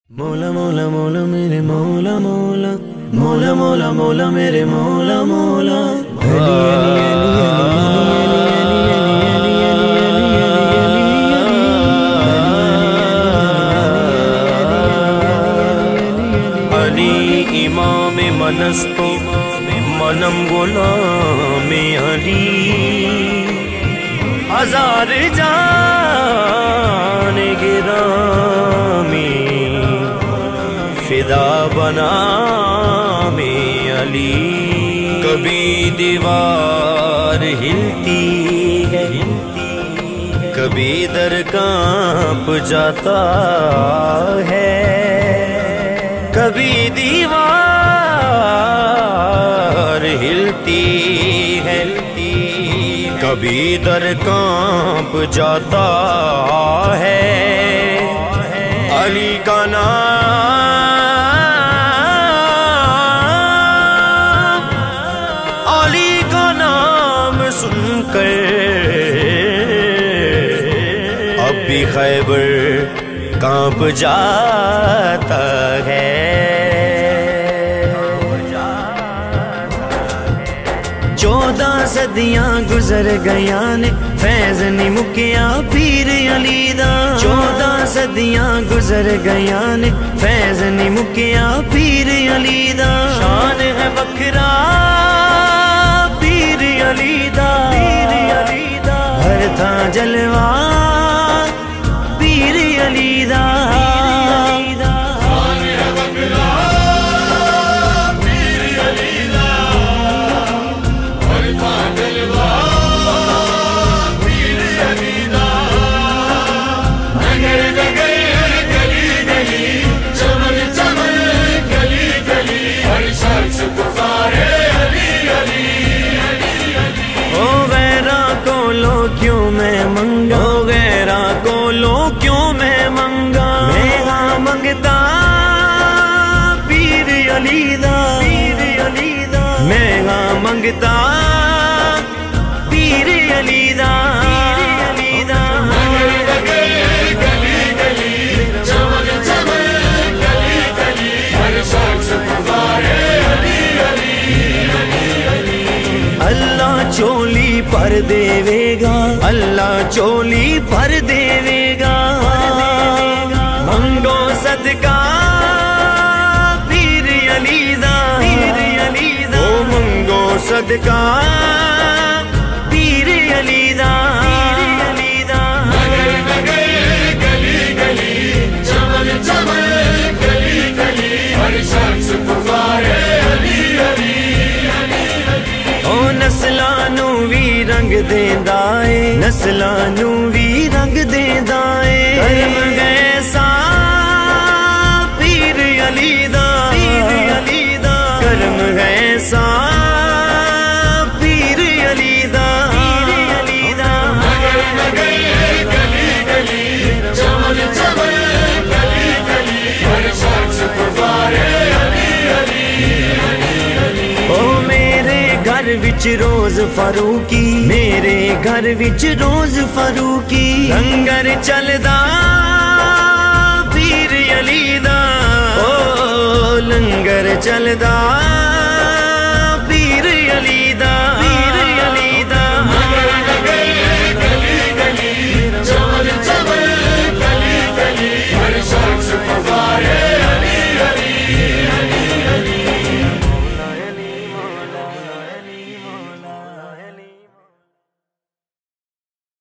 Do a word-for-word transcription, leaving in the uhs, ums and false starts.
मौला मौला मौला मेरे मौला मौला मौला मौला मौला मेरे मौला मौला अली इमाम मनस्तो मनम गुलाम अली हजार जान गिरामी फिदा बना में अली। कभी दीवार हिलती है कभी दर कांप जाता है, कभी दीवार हिलती है कभी दर कांप जाता है। अली का नाम अली का नाम सुनकर अब भी खैबर कांप जाता है। चौदह सदियां गुजर गया ने फैज नी मुकिया पीर अली दा। चौदह सदियां गुजर गया ने फैज नी मुकिया पीर अली दा। शान है बखरा पीर अली दा, पीर अली दा। हर था जलवा पीर अली दा। क्यों मैं मंगा हो गैरा को लो क्यों मैं मंगा, मैं हाँ मंगता पीर अली दा, पीर अली दा। मैं हाँ मंगता पीर अली दा, पीर अली दा। गली गली चमक चमक गली गली हर शख्स पुकारे अली अली अली। अल्लाह चोली पर देवेगा, अल्लाह चोली पर देवेगा। मंगो सदका पीर अली दा, पीर अली दा। ओ मंगो सदका पीर अली दा, पीर अली दा। नगर नगर गली गली चमक चमक गली गली हर शख्स पुकारे अली अली अली। ओ नस्लानू भी रंग देंदा है, नस्लानू भी रंग देंदा है। कर्म गैसा पीर अली दा, पीर अली दा। कर्म गैसा पीर अली दा, पीर अली दा। नगर नगर गली गली चमक चमक गली गली हर शख्स पुकारे अली अली अली। ओ मेरे घर विच रोज फरूकी, मेरे घर विच रोज फरूकी। लंगर चलदा पीर अली दा, ओ लंगर चलदा